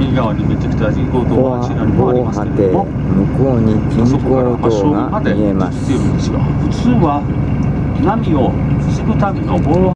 右側にめちゃくちゃ人工島があちらにもありますけれども、 向こうに人そこから工島がまで見えます。 来ているんですよ。普通は波を防ぐための防